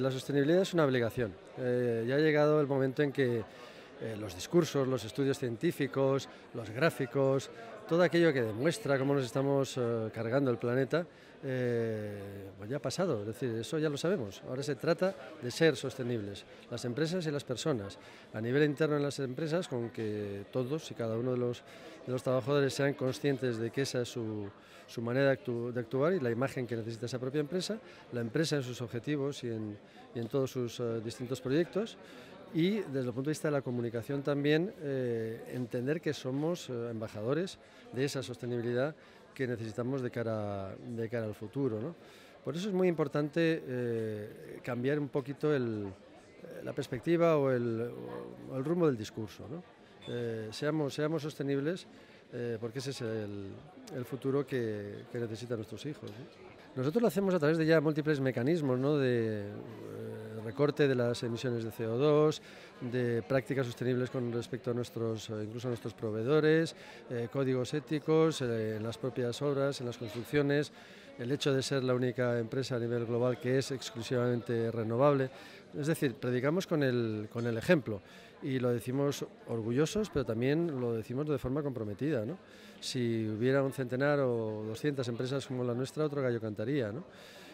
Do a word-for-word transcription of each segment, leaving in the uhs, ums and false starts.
la sostenibilidad es una obligación. Eh, ya ha llegado el momento en que eh, los discursos, los estudios científicos, los gráficos, todo aquello que demuestra cómo nos estamos eh, cargando el planeta, eh, pues ya ha pasado. Es decir, eso ya lo sabemos. Ahora se trata de ser sostenibles, las empresas y las personas. A nivel interno en las empresas, con que todos y cada uno de los, de los trabajadores sean conscientes de que esa es su, su manera de, actu de actuar y la imagen que necesita esa propia empresa, la empresa en sus objetivos y en, y en todos sus uh, distintos proyectos. Y desde el punto de vista de la comunicación también eh, entender que somos eh, embajadores de esa sostenibilidad que necesitamos de cara, de cara al futuro, ¿no? Por eso es muy importante eh, cambiar un poquito el, la perspectiva o el, o el rumbo del discurso, ¿no? Eh, seamos, seamos sostenibles eh, porque ese es el, el futuro que, que necesitan nuestros hijos, ¿no? Nosotros lo hacemos a través de ya múltiples mecanismos, ¿no? De eh, recorte de las emisiones de C O dos, de prácticas sostenibles con respecto a nuestros, incluso a nuestros proveedores, eh, códigos éticos eh, en las propias obras, en las construcciones, el hecho de ser la única empresa a nivel global que es exclusivamente renovable. Es decir, predicamos con el, con el ejemplo y lo decimos orgullosos, pero también lo decimos de forma comprometida, ¿no? Si hubiera un centenar o doscientas empresas como la nuestra, otro gallo cantaría, ¿no?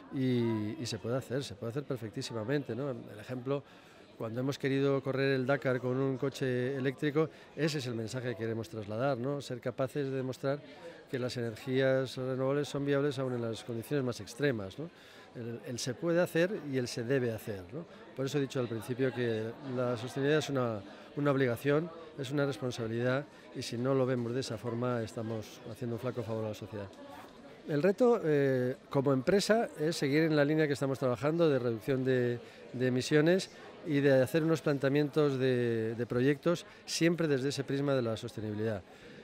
Y, y se puede hacer, se puede hacer perfectísimamente, ¿no? El ejemplo, cuando hemos querido correr el Dakar con un coche eléctrico, ese es el mensaje que queremos trasladar, ¿no? Ser capaces de demostrar que las energías renovables son viables aún en las condiciones más extremas, ¿no? El, el se puede hacer y el se debe hacer, ¿no? Por eso he dicho al principio que la sostenibilidad es una, una obligación, es una responsabilidad y si no lo vemos de esa forma estamos haciendo un flaco favor a la sociedad. El reto eh, como empresa es seguir en la línea que estamos trabajando de reducción de, de emisiones y de hacer unos planteamientos de, de proyectos siempre desde ese prisma de la sostenibilidad.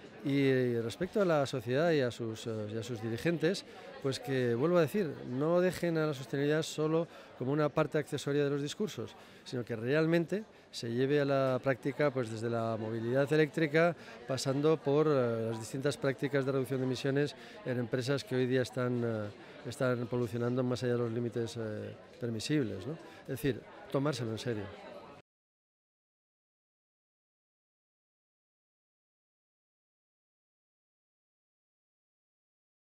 Y respecto a la sociedad y a sus, y a sus dirigentes, pues que, vuelvo a decir, no dejen a la sostenibilidad solo como una parte accesoria de los discursos, sino que realmente se lleve a la práctica pues desde la movilidad eléctrica, pasando por uh, las distintas prácticas de reducción de emisiones en empresas que hoy día están, uh, están polucionando más allá de los límites uh, permisibles, ¿no? Es decir, tomárselo en serio.